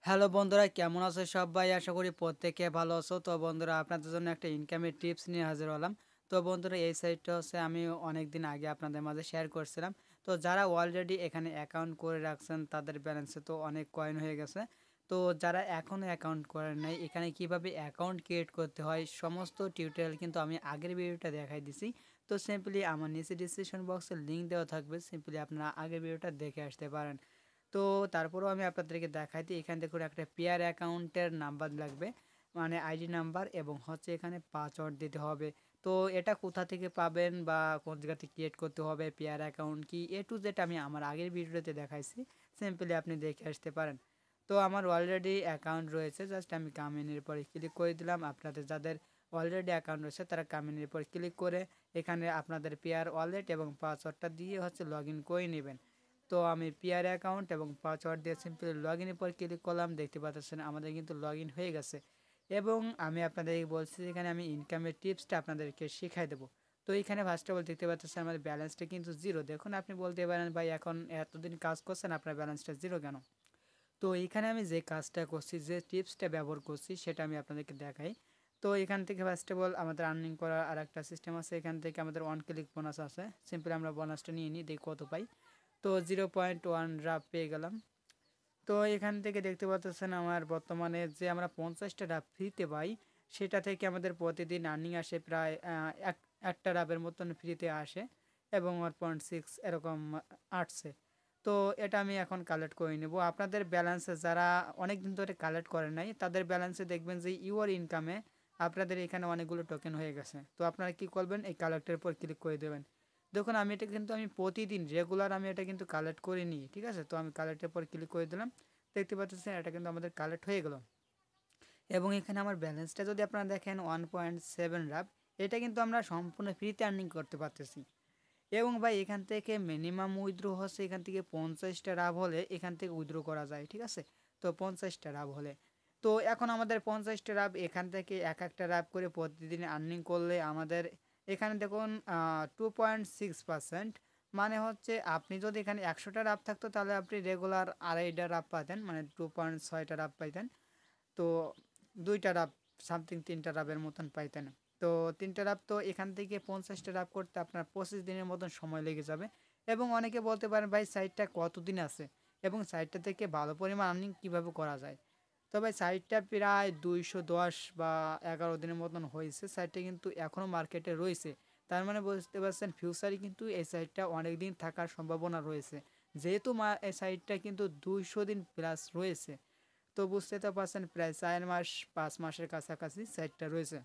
Hello বন্ধুরা, কেমন আছো সবাই? আশা করি প্রত্যেকে ভালো আছো। তো বন্ধুরা, আপনাদের জন্য একটা ইনকামের টিপস নিয়ে হাজির হলাম। তো বন্ধুরা, এই সাইটটা হচ্ছে আমি অনেক দিন আগে আপনাদের মাঝে শেয়ার করছিলাম। তো যারা অলরেডি এখানে অ্যাকাউন্ট করে রাখছেন তাদের ব্যালেন্সে তো অনেক কয়েন হয়ে গেছে। তো যারা এখনও অ্যাকাউন্ট করেন নাই, এখানে কিভাবে অ্যাকাউন্ট ক্রিয়েট করতে হয় সমস্ত টিউটোরিয়াল কিন্তু আমি আগের ভিডিওটা দেখাই দিছি। তো সিম্পলি আমার নিচে ডিসক্রিপশন বক্সে লিঙ্ক দেওয়া থাকবে, সিম্পলি আপনারা আগের ভিডিওটা দেখে আসতে পারেন। তো তারপরেও আমি আপনাদেরকে দেখাই দিই, এখান থেকে করে একটা পেয়ার অ্যাকাউন্টের নাম্বার লাগবে, মানে আইডি নাম্বার, এবং হচ্ছে এখানে পাসওয়ার্ড দিতে হবে। তো এটা কোথা থেকে পাবেন বা কোন জায়গা থেকে ক্রিয়েট করতে হবে, পেয়ার অ্যাকাউন্ট কি, এ টু জেড আমি আমার আগের ভিডিওতে দেখাইছি, সিম্পলি আপনি দেখে আসতে পারেন। তো আমার অলরেডি অ্যাকাউন্ট রয়েছে, জাস্ট আমি কামিনের পরে ক্লিক করে দিলাম। আপনাদের যাদের অলরেডি অ্যাকাউন্ট রয়েছে তারা কামিনের পর ক্লিক করে এখানে আপনাদের পেয়ার ওয়ালেট এবং পাসওয়ার্ডটা দিয়ে হচ্ছে লগ ইন করে নেবেন। তো আমি পিআর অ্যাকাউন্ট এবং পাসওয়ার্ড দিয়ে সিম্পলি লগ ইনের পর ক্লিক করলাম। দেখতে পাচ্ছেন আমাদের কিন্তু লগ ইন হয়ে গেছে। এবং আমি আপনাদেরকে বলছি, এখানে আমি ইনকামের টিপসটা আপনাদেরকে শেখাই দেবো। তো এখানে ফার্স্ট অফ অল দেখতে পাচ্ছেন আমাদের ব্যালেন্সটা কিন্তু জিরো। দেখুন, আপনি বলতে পারেন ভাই এখন এতদিন কাজ করছেন আপনার ব্যালেন্সটা জিরো কেন? তো এখানে আমি যে কাজটা করছি, যে টিপসটা ব্যবহার করছি, সেটা আমি আপনাদেরকে দেখাই। তো এখান থেকে ফার্স্ট অফ অল আমাদের আর্নিং করার আর একটা সিস্টেম আছে। এখান থেকে আমাদের ওয়ান ক্লিক বোনাস আছে, সিম্পলি আমরা বোনাসটা নিয়ে নিই, দেখি কত পাই। তো 0.1 ড্রাফ পেয়ে গেলাম। তো এখান থেকে দেখতে পাচ্ছেন আমার বর্তমানে যে আমরা 50টা ড্রাফ ফ্রিতে পাই, সেটা থেকে আমাদের প্রতিদিন আর্নিং আসে প্রায় একটা ড্রাফের মতন ফ্রিতে আসে, এবং 1.6 এরকম আসছে। তো এটা আমি এখন কালেক্ট করে নেব। আপনাদের ব্যালেন্সে যারা অনেক দিন ধরে কালেক্ট করেন নাই, তাদের ব্যালেন্সে দেখবেন যে ইউর ইনকামে আপনাদের এখানে অনেকগুলো টোকেন হয়ে গেছে। তো আপনারা কি করবেন, এই কালেক্টের উপর ক্লিক করে দেবেন। দেখুন, আমি এটা কিন্তু আমি প্রতিদিন রেগুলার আমি এটা কিন্তু কালেক্ট করে নিই, ঠিক আছে? তো আমি কালেক্টের পর ক্লিক করে দিলাম। দেখতে পাচ্ছেন এটা কিন্তু আমাদের কালেক্ট হয়ে গেল। এবং এখানে আমার ব্যালেন্সটা যদি আপনারা দেখেন 1.7 লাখ, এটা কিন্তু আমরা সম্পূর্ণ ফ্রিতে আর্নিং করতে পারতেছি। এবং ভাই এখান থেকে মিনিমাম উইথড্র হচ্ছে, এখান থেকে 50টা রাব হলে এখান থেকে উইথড্র করা যায়, ঠিক আছে? তো 50টা রাব হলে, তো এখন আমাদের 50টা রাব এখান থেকে এক একটা রাব করে প্রতিদিন আর্নিং করলে আমাদের এখানে দেখুন 2.6%, মানে হচ্ছে আপনি যদি এখানে 100টা রাব থাকতো তাহলে আপনি রেগুলার আড়াইটা রাব পাতেন, মানে 2.6টা রাব পাইতেন। তো দুইটা রাব সামথিং, তিনটা রাবের মতন পাইতেন। তো তিনটা রাব, তো এখান থেকে 50টা রাব করতে আপনার 25 দিনের মতন সময় লেগে যাবে। এবং অনেকে বলতে পারেন ভাই সাইটটা কতদিন আছে এবং সাইটটা থেকে ভালো পরিমাণ আর্নিং কীভাবে করা যায়। তো ভাই সাইটটা প্রায় 210 বা 11 দিনের মতন হয়েছে, সাইটটা কিন্তু এখনও মার্কেটে রয়েছে। তার মানে বুঝতে পারছেন ফিউচারে কিন্তু এই সাইটটা অনেক দিন থাকার সম্ভাবনা রয়েছে, যেহেতু এই সাইটটা কিন্তু 200 দিন প্লাস রয়েছে। তো বুঝতে তো পারছেন প্রায় 4 মাস 5 মাসের কাছাকাছি সাইটটা রয়েছে।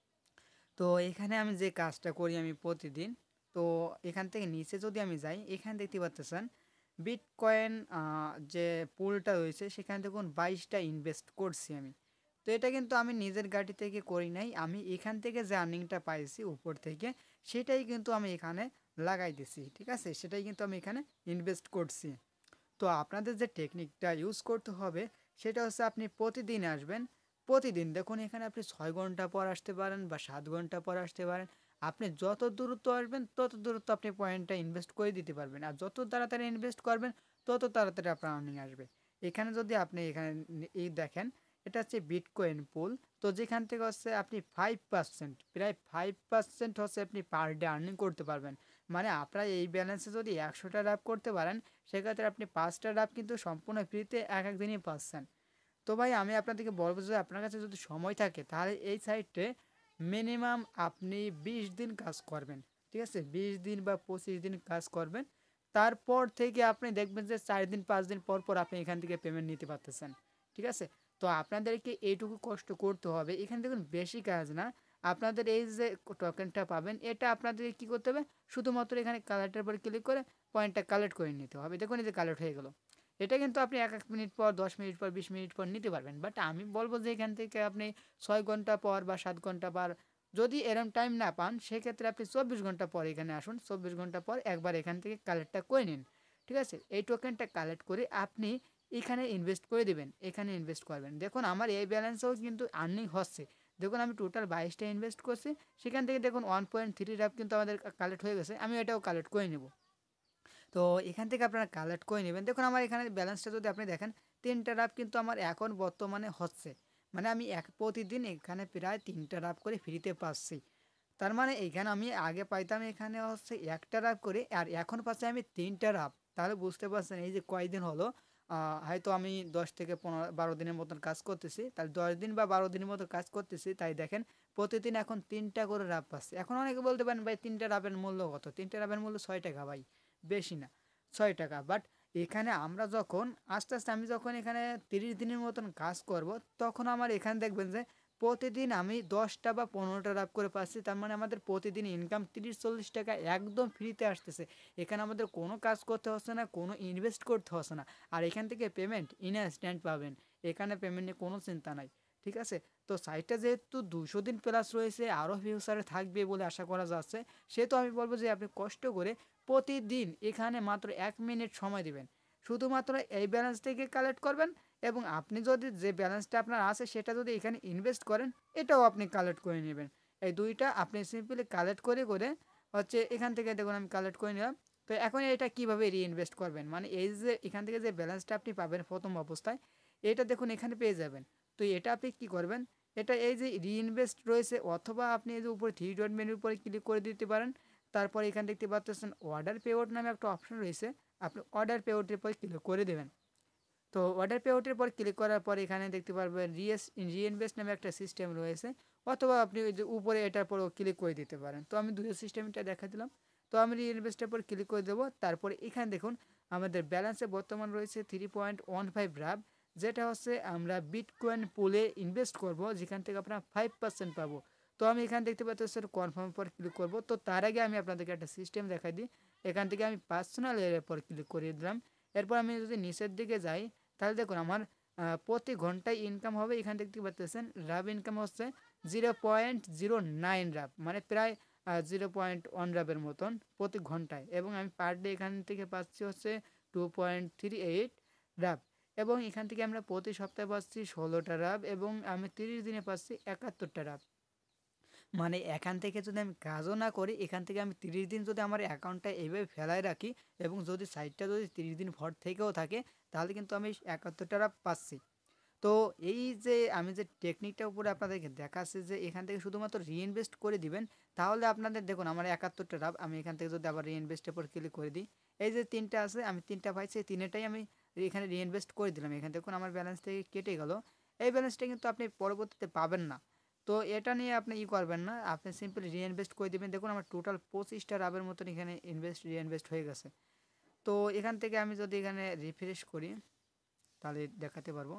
তো এখানে আমি যে কাজটা করি আমি প্রতিদিন, তো এখান থেকে নিচে যদি আমি যাই, এখানে দেখতে পাচ্ছেন বিটকয়েন যে পুলটা রয়েছে, সেখানে দেখুন 22টা ইনভেস্ট করছি আমি। তো এটা কিন্তু আমি নিজের গাড়ি থেকে করি নাই, আমি এখান থেকে যে আর্নিংটা পাইছি উপর থেকে, সেটাই কিন্তু আমি এখানে লাগাই দিছি, ঠিক আছে? সেটাই কিন্তু আমি এখানে ইনভেস্ট করছি। তো আপনাদের যে টেকনিকটা ইউজ করতে হবে সেটা হচ্ছে আপনি প্রতিদিন আসবেন। প্রতিদিন দেখুন, এখানে আপনি 6 ঘন্টা পর আসতে পারেন বা 7 ঘন্টা পর আসতে পারেন। আপনি যত দ্রুত আসবেন তত দ্রুত আপনি পয়েন্টটা ইনভেস্ট করে দিতে পারবেন, আর যত তাড়াতাড়ি ইনভেস্ট করবেন তত তাড়াতাড়ি আপনার আর্নিং আসবে। এখানে যদি আপনি এখানে এই দেখেন, এটা হচ্ছে বিটকয়েন পুল। তো যেখান থেকে হচ্ছে আপনি 5%, প্রায় 5% হচ্ছে আপনি পার ডে আর্নিং করতে পারবেন। মানে আপনার এই ব্যালেন্সে যদি 100টা লাভ করতে পারেন, সেক্ষেত্রে আপনি 5টা ডাব কিন্তু সম্পূর্ণ ফ্রিতে এক এক দিনই পাচ্ছেন। তো ভাই আমি আপনাদেরকে বলবো যে আপনার কাছে যদি সময় থাকে তাহলে এই সাইটে মিনিমাম আপনি 20 দিন কাজ করবেন, ঠিক আছে? 20 দিন বা 25 দিন কাজ করবেন। তারপর থেকে আপনি দেখবেন যে 4 দিন 5 দিন পর পর আপনি এখান থেকে পেমেন্ট নিতে পারতেছেন, ঠিক আছে? তো আপনাদেরকে এইটুকু কষ্ট করতে হবে। এখানে দেখুন বেশি কাজ না। আপনাদের এই যে টোকেনটা পাবেন, এটা আপনাদেরকে কী করতে হবে, শুধুমাত্র এখানে কালেক্টের উপর ক্লিক করে পয়েন্টটা কালেক্ট করে নিতে হবে। দেখুন, এই যে কালেক্ট হয়ে গেল। এটা কিন্তু আপনি 1 মিনিট পর, 10 মিনিট পর, 20 মিনিট পর নিতে পারবেন। বাট আমি বলবো যে এখান থেকে আপনি 6 ঘন্টা পর বা 7 ঘন্টা পর, যদি এরম টাইম না পান, সেক্ষেত্রে আপনি 24 ঘন্টা পর এখানে আসুন। 24 ঘন্টা পর একবার এখান থেকে কালেক্টটা করে নিন, ঠিক আছে? এই টোকেনটা কালেক্ট করে আপনি এখানে ইনভেস্ট করে দেবেন, এখানে ইনভেস্ট করবেন। দেখুন আমার এই ব্যালেন্সেও কিন্তু আর্নিং হচ্ছে। দেখুন আমি টোটাল 22টা ইনভেস্ট করছি, সেখান থেকে দেখুন 1.3 র্যাপ কিন্তু আমাদের কালেক্ট হয়ে গেছে। আমি এটাও কালেক্ট করে নেব। তো এখান থেকে আপনারা কালেক্ট করে নেবেন। দেখুন আমার এখানে ব্যালেন্সটা যদি আপনি দেখেন, 3টা রাপ কিন্তু আমার এখন বর্তমানে হচ্ছে। মানে আমি প্রতিদিন এখানে প্রায় 3টা রাপ করে ফ্রিতে পাচ্ছি। তার মানে এইখানে আমি আগে পাইতাম এখানে হচ্ছে 1টা রাপ করে, আর এখন পাচ্ছি আমি 3টা রাপ। তাহলে বুঝতে পারছেন এই যে কয়দিন হলো, হয়তো আমি 10 থেকে 12 দিনের মতন কাজ করতেছি। তাহলে 10 দিন বা 12 দিনের মতো কাজ করতেছি, তাই দেখেন প্রতিদিন এখন 3টা করে রাপ পাচ্ছি। এখন অনেকে বলতে পারেন ভাই 3টা রাপের মূল্য কত? 3টা রাপের মূল্য 6 টাকা ভাই, বেশি না, 6 টাকা। বাট এখানে আমরা যখন আস্তে আস্তে আমি যখন এখানে 30 দিনের মতন কাজ করব, তখন আমার এখানে দেখবেন যে প্রতিদিন আমি 10টা বা 15টা লাভ করে পাচ্ছি। তার মানে আমাদের প্রতিদিন ইনকাম 30-40 টাকা একদম ফ্রিতে আসতেছে। এখানে আমাদের কোনো কাজ করতে হচ্ছে না, কোনো ইনভেস্ট করতে হচ্ছে না। আর এখান থেকে পেমেন্ট ইনস্ট্যান্ট পাবেন। এখানে পেমেন্ট নিয়ে কোনো চিন্তা নাই। ঠিক আছে? তো সাইটটা যেহেতু 200 দিন প্লাস রয়েছে, আরও ফিউচারে থাকবে বলে আশা করা যাচ্ছে, সেহেতু আমি বলবো যে আপনি কষ্ট করে প্রতিদিন এখানে মাত্র 1 মিনিট সময় দিবেন। শুধুমাত্র এই ব্যালেন্স থেকে কালেক্ট করবেন, এবং আপনি যদি যে ব্যালেন্সটা আপনার আছে সেটা যদি এখানে ইনভেস্ট করেন, এটাও আপনি কালেক্ট করে নেবেন। এই দুইটা আপনি সিম্পলি কালেক্ট করে করে হচ্ছে এখান থেকে দেখুন আমি কালেক্ট করে নিলাম। তো এখন এটা কিভাবে রিইনভেস্ট করবেন, মানে এই যে এখান থেকে যে ব্যালেন্সটা আপনি পাবেন প্রথম অবস্থায়, এটা দেখুন এখানে পেয়ে যাবেন। তো এটা আপনি কি করবেন, এটা এই যে রিইনভেস্ট রয়েছে, অথবা আপনি এই যে উপরে থ্রি ডট মেনুর উপরে ক্লিক করে দিতে পারেন। তারপর এখানে দেখতে পাচ্ছেন অর্ডার পেআউট নামে একটা অপশন রয়েছে, আপনি অর্ডার পেআউটের পরে ক্লিক করে দেবেন। তো অর্ডার পে আউটের পর ক্লিক করার পর এখানে দেখতে পারবেন রিইনভেস্ট নামে একটা সিস্টেম রয়েছে, অথবা আপনি ওই যে উপরে এটার পরও ক্লিক করে দিতে পারেন। তো আমি দুটো সিস্টেমটা দেখা দিলাম। তো আমি রিইনভেস্টের পর ক্লিক করে দেবো। তারপরে এখানে দেখুন আমাদের ব্যালেন্সে বর্তমান রয়েছে 3.15 রাব, যেটা হচ্ছে আমরা বিটকয়েন পুলে ইনভেস্ট করব, যেখান থেকে আপনার 5% পাবো। তো আমি এখানে দেখতে পাচ্ছি কনফার্ম পর ক্লিক করব। তো তার আগে আমি আপনাদেরকে একটা সিস্টেম দেখাই দিই। এখান থেকে আমি পার্সোনাল এর পর ক্লিক করে দিলাম। এরপর আমি যদি নিচের দিকে যাই, তাহলে দেখুন আমার প্রতি ঘন্টায় ইনকাম হবে, এখানে দেখতে পাচ্ছেন রাব ইনকাম হচ্ছে 0.09 রাব, মানে প্রায় 0.1 রাবের মতন প্রতি ঘন্টায়। এবং আমি পার ডে এখান থেকে পাচ্ছি হচ্ছে 2.38 রাব। এবং এখান থেকে আমরা প্রতি সপ্তাহে পাচ্ছি 16টা রাব, এবং আমি 30 দিনে পাচ্ছি 71টা রাব। মানে এখান থেকে যদি আমি কাজও না করি, এখান থেকে আমি 30 দিন যদি আমার অ্যাকাউন্টটা এইভাবে ফেলায় রাখি, এবং যদি সাইটটা যদি 30 দিন ভর থেকেও থাকে, তাহলে কিন্তু আমি 71টা পাচ্ছি। তো এই যে আমি যে টেকনিকটার উপরে আপনাদেরকে দেখাচ্ছি, যে এখান থেকে শুধুমাত্র রিইনভেস্ট করে দিবেন, তাহলে আপনাদের দেখুন আমার 71টা আমি এখান থেকে যদি আবার রিইনভেস্টের উপর ক্লিক করে দিই, এই যে তিনটা আছে আমি তিনটা পাইছি, তিনটাই আমি এখানে রিইনভেস্ট করে দিলাম। এখানে দেখুন আমার ব্যালেন্স থেকে কেটে গেল। এই ব্যালেন্সটা কিন্তু আপনি পরবর্তীতে পাবেন না। তো এটা নিয়ে আপনি করবেন না, আপনি সিম্পলি রিইনভেস্ট করে দিবেন। দেখুন আমার টোটাল 25টা রাবের মতন এখানে রিইনভেস্ট হয়ে গেছে। তো এখান থেকে আমি যদি এখানে রিফ্রেশ করি, তাহলে দেখাতে পারবো।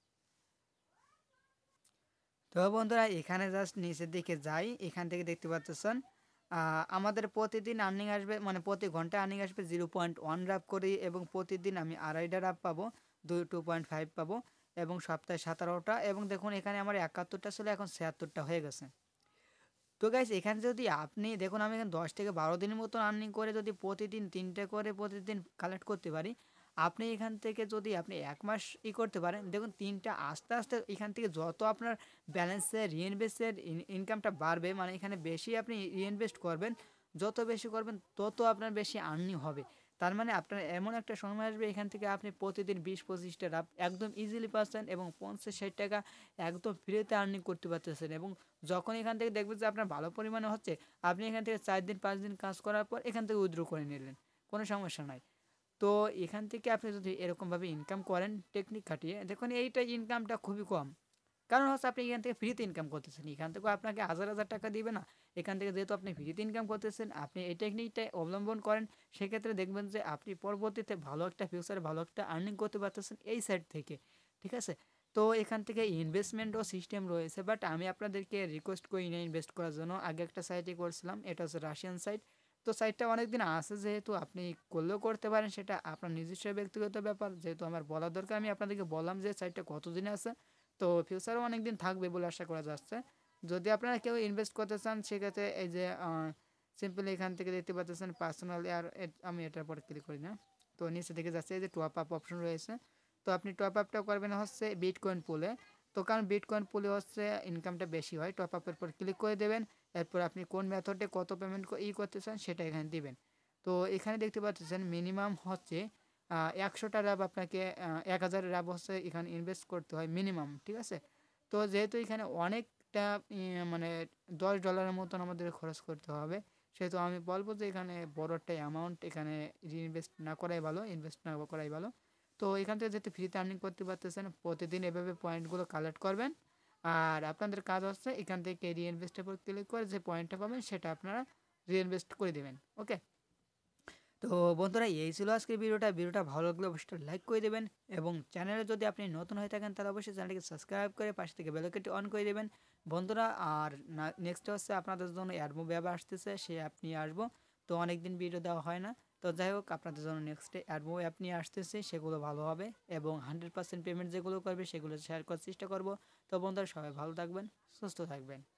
তো বন্ধুরা এখানে জাস্ট নিচের দিকে যাই, এখান থেকে দেখতে পাচ্ছেন আমাদের প্রতিদিন আর্নিং আসবে, মানে প্রতি ঘন্টা আর্নিং আসবে 0.1 রাব করে, এবং প্রতিদিন আমি 2.5 রাব পাবো, 2.5 পাবো, এবং সপ্তাহে 17টা। এবং দেখুন এখানে আমার 71টা ছিল, এখন 76টা হয়ে গেছে। তো গাইস এখানে যদি আপনি দেখুন আমি এখানে 10 থেকে 12 দিনের মতো আর্নিং করে যদি প্রতিদিন 3টে করে প্রতিদিন কালেক্ট করতে পারি, আপনি এখান থেকে যদি আপনি 1 মাস করতে পারেন, দেখুন 3টা আস্তে আস্তে এখান থেকে যত আপনার ব্যালেন্সের রিইনভেস্টের ইনকামটা বাড়বে, মানে এখানে বেশি আপনি রিইনভেস্ট করবেন, যত বেশি করবেন তত আপনার বেশি আর্নিং হবে। তার মানে আপনার এমন একটা সময় আসবে এখান থেকে আপনি প্রতিদিন 20-25টা লাভ একদম ইজিলি পাচ্ছেন, এবং 50-60 টাকা একদম ফ্রিতে আর্নিং করতে পারতেছেন। এবং যখন এখান থেকে দেখবেন যে আপনার ভালো পরিমাণে হচ্ছে, আপনি এখান থেকে 4 দিন 5 দিন কাজ করার পর এখান থেকে উইথড্র করে নিলেন, কোনো সমস্যা নাই। তো এখান থেকে আপনি যদি এরকমভাবে ইনকাম করেন টেকনিক খাটিয়ে, দেখুন এইটা ইনকামটা খুবই কম। কারণ হচ্ছে আপনি এখান থেকে ফ্রিতে ইনকাম করতেছেন, এখান থেকেও আপনাকে হাজার হাজার টাকা দিবে না। এখান থেকে যেহেতু আপনি ফ্রিতে ইনকাম করতেছেন, আপনি এই টেকনিকটা অবলম্বন করেন, সেক্ষেত্রে দেখবেন যে আপনি পরবর্তীতে ভালো একটা ফিউচারে ভালো একটা আর্নিং করতে পারতেছেন এই সাইড থেকে। ঠিক আছে? তো এখান থেকে ইনভেস্টমেন্টও সিস্টেম রয়েছে, বাট আমি আপনাদেরকে রিকোয়েস্ট করি না ইনভেস্ট করার জন্য। আগে একটা সাইটে করছিলাম, এটা হচ্ছে রাশিয়ান সাইট। তো সাইটটা অনেক দিন আছে, যেহেতু আপনি করলেও করতে পারেন, সেটা আপনার নিজস্ব ব্যক্তিগত ব্যাপার। যেহেতু আমার বলা দরকার, আমি আপনাদেরকে বললাম যে সাইটটা কতদিন আছে। তো ফিউচারও অনেক দিন থাকবে বলে আশা করা যাচ্ছে। যদি আপনারা কেউ ইনভেস্ট করতে চান, সেক্ষেত্রে এই যে সিম্পলি এখান থেকে দেখতে পাচ্ছেন পার্সোনাল, আর আমি এটার পর ক্লিক করি না। তো নিচে থেকে যাচ্ছে এই যে টপ আপ অপশন রয়েছে। তো আপনি টপ আপটা করবেন হচ্ছে বিটকয়েন পুলে। তো কারণ বিটকয়েন পুলে হচ্ছে ইনকামটা বেশি হয়। টপ আপের পর ক্লিক করে দেবেন। এরপর আপনি কোন মেথডে কত পেমেন্ট করতে চান সেটা এখানে দিবেন। তো এখানে দেখতে পাচ্ছেন মিনিমাম হচ্ছে 100টা র্যাব আপনাকে 1000 র্যাব হচ্ছে এখানে ইনভেস্ট করতে হয় মিনিমাম, ঠিক আছে? তো যেহেতু এখানে অনেকটা মানে $10 মতন আমাদের খরচ করতে হবে, সেহেতু আমি বলবো যে এখানে বড় একটা অ্যামাউন্ট এখানে রিইনভেস্ট না করাই ভালো, ইনভেস্ট না করাই ভালো। তো এখান থেকে যেহেতু ফ্রিতে আর্নিং করতে পারতেছেন, প্রতিদিন এভাবে পয়েন্টগুলো কালেক্ট করবেন। আর আপনাদের কাজ হচ্ছে এখান থেকে রিইনভেস্টের উপর ক্লিক করে যে পয়েন্টটা পাবেন সেটা আপনারা রিইনভেস্ট করে দেবেন। ওকে, তো বন্ধুরা এই ছিল আজকের ভিডিওটা ভালো লাগলে অবশ্যই লাইক করে দেবেন এবং চ্যানেলে যদি আপনি নতুন হয়ে থাকেন তাহলে অবশ্যই চ্যানেলটিকে সাবস্ক্রাইব করে পাশে থেকে বেল আইকনটি অন করে দেবেন বন্ধুরা। আর নেক্সট হচ্ছে আপনাদের জন্য অ্যাডমো অ্যাপ আসতেছে, সেই অ্যাপ নিয়ে আসবো। তো অনেক দিন ভিডিও দেওয়া হয় না, তো যাই হোক আপনাদের জন্য নেক্সটে অ্যাডমো অ্যাপ নিয়ে আসতেছে, সেগুলো ভালো হবে এবং 100% পেমেন্ট যেগুলো করবে সেগুলো শেয়ার করার চেষ্টা করব। তো বন্ধুরা সবাই ভালো থাকবেন, সুস্থ থাকবেন।